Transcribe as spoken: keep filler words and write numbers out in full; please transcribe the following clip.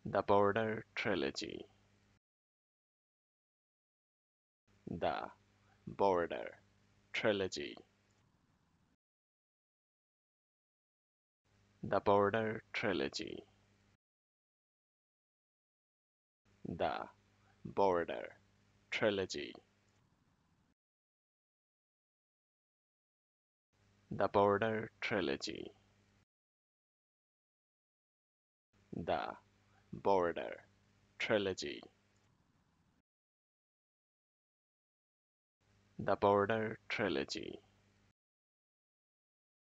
The Border Trilogy. The Border Trilogy. The Border Trilogy. The Border Trilogy. The Border Trilogy. The Border Trilogy. The Border Trilogy.